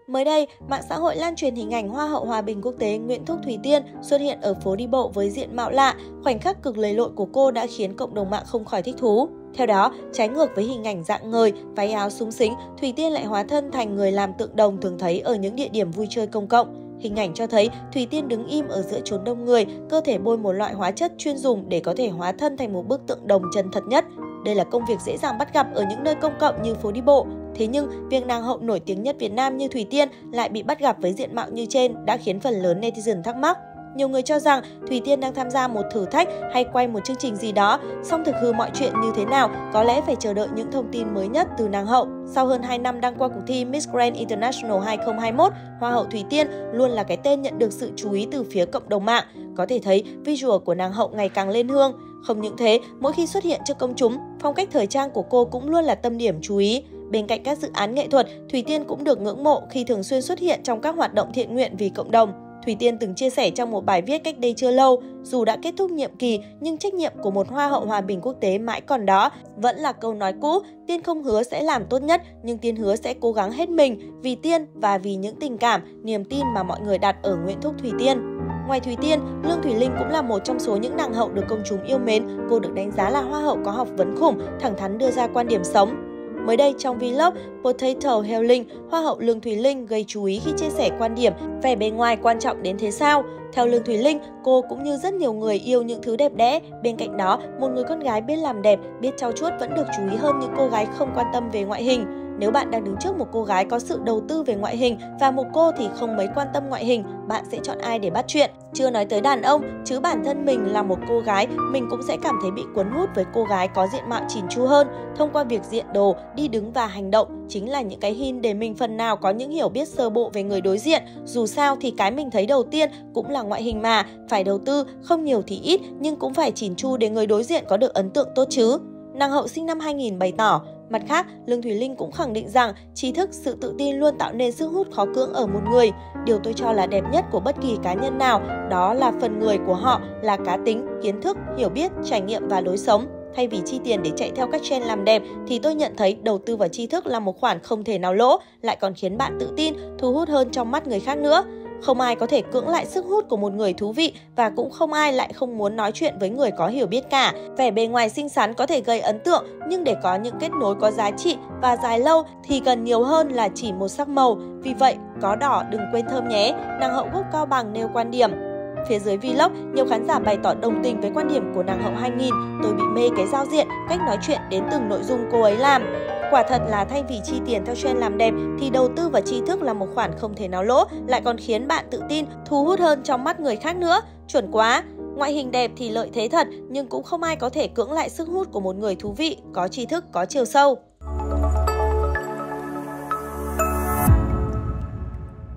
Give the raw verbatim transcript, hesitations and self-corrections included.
Mới đây, mạng xã hội lan truyền hình ảnh Hoa hậu Hòa bình quốc tế Nguyễn Thúc Thùy Tiên xuất hiện ở phố đi bộ với diện mạo lạ, khoảnh khắc cực lầy lội của cô đã khiến cộng đồng mạng không khỏi thích thú. Theo đó, trái ngược với hình ảnh rạng ngời, váy áo súng xính, Thùy Tiên lại hóa thân thành người làm tượng đồng thường thấy ở những địa điểm vui chơi công cộng. Hình ảnh cho thấy Thùy Tiên đứng im ở giữa chốn đông người, cơ thể bôi một loại hóa chất chuyên dùng để có thể hóa thân thành một bức tượng đồng chân thật nhất. Đây là công việc dễ dàng bắt gặp ở những nơi công cộng như phố đi bộ. Thế nhưng, việc nàng hậu nổi tiếng nhất Việt Nam như Thùy Tiên lại bị bắt gặp với diện mạo như trên đã khiến phần lớn netizen thắc mắc. Nhiều người cho rằng Thùy Tiên đang tham gia một thử thách hay quay một chương trình gì đó, song thực hư mọi chuyện như thế nào có lẽ phải chờ đợi những thông tin mới nhất từ nàng hậu. Sau hơn hai năm đăng qua cuộc thi Miss Grand International hai không hai mốt, Hoa hậu Thùy Tiên luôn là cái tên nhận được sự chú ý từ phía cộng đồng mạng. Có thể thấy visual của nàng hậu ngày càng lên hương. Không những thế, mỗi khi xuất hiện trước công chúng, phong cách thời trang của cô cũng luôn là tâm điểm chú ý. Bên cạnh các dự án nghệ thuật, Thùy Tiên cũng được ngưỡng mộ khi thường xuyên xuất hiện trong các hoạt động thiện nguyện vì cộng đồng. Thùy Tiên từng chia sẻ trong một bài viết cách đây chưa lâu, dù đã kết thúc nhiệm kỳ nhưng trách nhiệm của một Hoa hậu Hòa bình quốc tế mãi còn đó. Vẫn là câu nói cũ, Tiên không hứa sẽ làm tốt nhất, nhưng Tiên hứa sẽ cố gắng hết mình vì Tiên và vì những tình cảm, niềm tin mà mọi người đặt ở Nguyễn Thúc Thùy Tiên. Ngoài Thùy Tiên, Lương Thùy Linh cũng là một trong số những nàng hậu được công chúng yêu mến. Cô được đánh giá là Hoa hậu có học vấn khủng, thẳng thắn đưa ra quan điểm sống. Mới đây trong vlog Potato Healing, Hoa hậu Lương Thùy Linh gây chú ý khi chia sẻ quan điểm vẻ bề ngoài quan trọng đến thế sao. Theo Lương Thùy Linh, cô cũng như rất nhiều người yêu những thứ đẹp đẽ. Bên cạnh đó, một người con gái biết làm đẹp, biết trau chuốt vẫn được chú ý hơn những cô gái không quan tâm về ngoại hình. Nếu bạn đang đứng trước một cô gái có sự đầu tư về ngoại hình và một cô thì không mấy quan tâm ngoại hình, bạn sẽ chọn ai để bắt chuyện? Chưa nói tới đàn ông, chứ bản thân mình là một cô gái, mình cũng sẽ cảm thấy bị cuốn hút với cô gái có diện mạo chỉn chu hơn. Thông qua việc diện đồ, đi đứng và hành động chính là những cái hint để mình phần nào có những hiểu biết sơ bộ về người đối diện. Dù sao thì cái mình thấy đầu tiên cũng là ngoại hình mà, phải đầu tư, không nhiều thì ít nhưng cũng phải chỉn chu để người đối diện có được ấn tượng tốt chứ. Nàng hậu sinh năm hai nghìn bày tỏ. Mặt khác, Lương Thùy Linh cũng khẳng định rằng trí thức, sự tự tin luôn tạo nên sức hút khó cưỡng ở một người. Điều tôi cho là đẹp nhất của bất kỳ cá nhân nào, đó là phần người của họ, là cá tính, kiến thức, hiểu biết, trải nghiệm và lối sống. Thay vì chi tiền để chạy theo các trend làm đẹp, thì tôi nhận thấy đầu tư vào tri thức là một khoản không thể nào lỗ, lại còn khiến bạn tự tin, thu hút hơn trong mắt người khác nữa. Không ai có thể cưỡng lại sức hút của một người thú vị và cũng không ai lại không muốn nói chuyện với người có hiểu biết cả. Vẻ bề ngoài xinh xắn có thể gây ấn tượng, nhưng để có những kết nối có giá trị và dài lâu thì cần nhiều hơn là chỉ một sắc màu. Vì vậy, có đỏ đừng quên thơm nhé, nàng hậu gốc Cao Bằng nêu quan điểm. Phía dưới vlog, nhiều khán giả bày tỏ đồng tình với quan điểm của nàng hậu hai nghìn. Tôi bị mê cái giao diện, cách nói chuyện đến từng nội dung cô ấy làm. Quả thật là thay vì chi tiền theo trend làm đẹp thì đầu tư vào tri thức là một khoản không thể nào lỗ, lại còn khiến bạn tự tin, thu hút hơn trong mắt người khác nữa. Chuẩn quá! Ngoại hình đẹp thì lợi thế thật, nhưng cũng không ai có thể cưỡng lại sức hút của một người thú vị, có tri thức, có chiều sâu.